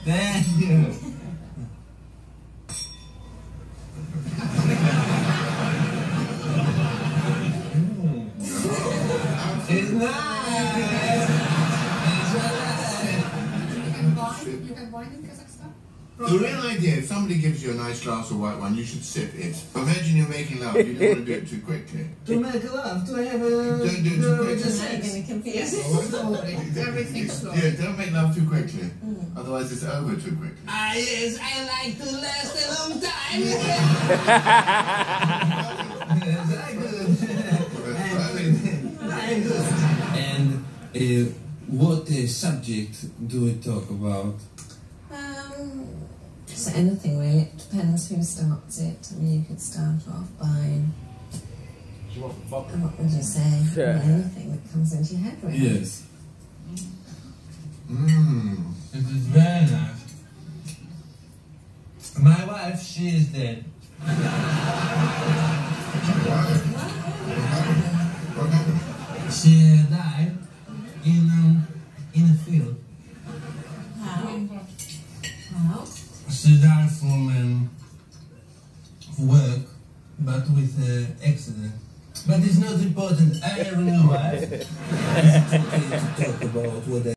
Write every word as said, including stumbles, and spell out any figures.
Thank you. It's nice. You have wine in Kazakhstan? The real idea, if somebody gives you a nice glass of white wine, you should sip it. Imagine you're making love, you don't want to do it too quickly. To make love, to have a... Don't do it too quickly. just I'm sex. going to confuse it. Everything slow. Yeah, don't make love too quickly. Mm. Otherwise it's over too quickly. Ah, yes, I like to last a long time. Very good. Very good. And uh, what uh, subject do we talk about? Um, so anything really, it depends who starts it. I mean, you could start off by, what would you say? Sure. Well, anything that comes into your head, really. Yes. Mmm. It is very nice. My wife, she is dead. What happened? She uh, died in um, in a field. How? How? She died from um, work, but with uh, accident. But it's not important. I have a new wife. It's okay to talk about what I